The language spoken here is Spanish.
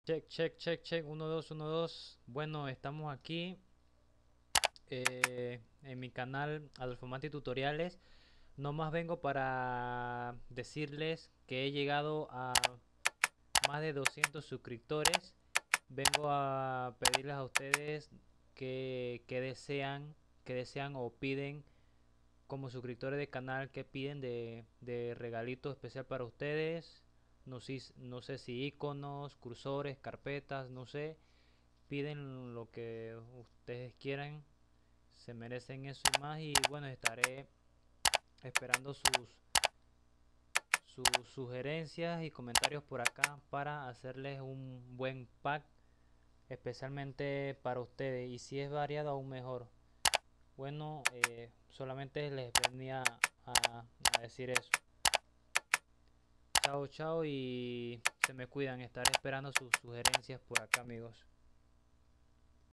Check, check, check, check, 1, 2, 1, 2. Bueno, estamos aquí en mi canal Adolfomati Tutoriales. No más vengo para decirles que he llegado a más de 200 suscriptores. Vengo a pedirles a ustedes que desean o piden como suscriptores del canal, que piden de regalito especial para ustedes. No sé si iconos, cursores, carpetas, no sé. Piden lo que ustedes quieran, se merecen eso y más. Y bueno, estaré esperando sus sugerencias y comentarios por acá para hacerles un buen pack especialmente para ustedes, y si es variado aún mejor. Bueno, solamente les venía a decir eso. Chao, chao, y se me cuidan. Estaré esperando sus sugerencias por acá, amigos.